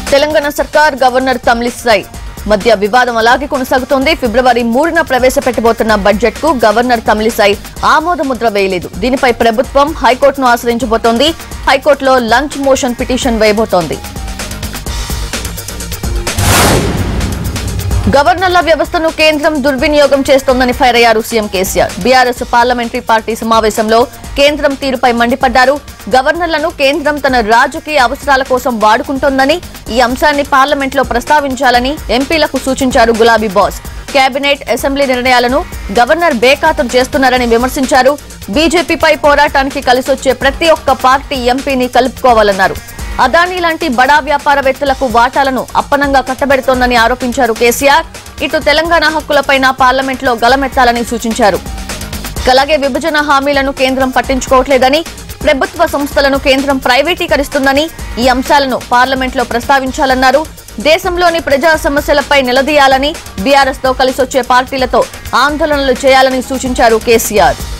తెలంగాణ సర్కార్ గవర్నర్ తమిళిసై మధ్య వివాదం అలాగే కొనసాగుతోంది. ఫిబ్రవరి 3న ప్రవేశపెట్టబోతున్న బడ్జెట్ కు గవర్నర్ తమిళిసై ఆమోద ముద్ర వేయలేదు. దీనిపై ప్రభుత్వం హైకోర్టును ఆశ్రయించబోతోంది. హైకోర్టులో లంచ్ మోషన్ పిటిషన్ వేయబోతోంది. గవర్నర్ల వ్యవస్థను కేంద్రం దుర్వినియోగం చేస్తోందని ఫైర్ అయ్యారు CM KCR. BRS parliamentary party సమావేశంలో కేంద్రం తీరుపై మండిపడ్డారు. గవర్నర్లను కేంద్రం తన రాజకీయ అవసరాల కోసం వాడుకుంటోందని, ఈ అంశాన్ని పార్లమెంట్లో ప్రస్తావించాలని ఎంపీలకు సూచించారు గులాబీ బాస్. కేబినెట్, అసెంబ్లీ నిర్ణయాలను గవర్నర్ బేఖాతరు చేస్తున్నారని విమర్శించారు. బీజేపీపై పోరాటానికి కలిసొచ్చే ప్రతి ఒక్క పార్టీ ఎంపీని కలుపుకోవాలన్నారు. అదానీ లాంటి బడా వ్యాపారవేత్తలకు వాటాలను అప్పనంగా కట్టబెడుతోందని ఆరోపించారు కేసీఆర్. ఇటు తెలంగాణ హక్కులపైన పార్లమెంట్లో గలమెత్తాలని సూచించారు. అలాగే విభజన హామీలను కేంద్రం పట్టించుకోవట్లేదని, ప్రభుత్వ సంస్థలను కేంద్రం ప్రైవేటీకరిస్తుందని, ఈ అంశాలను పార్లమెంట్లో ప్రస్తావించాలన్నారు. దేశంలోని ప్రజా సమస్యలపై నిలదీయాలని, బీఆర్ఎస్ తో కలిసొచ్చే పార్టీలతో ఆందోళనలు చేయాలని సూచించారు కేసీఆర్.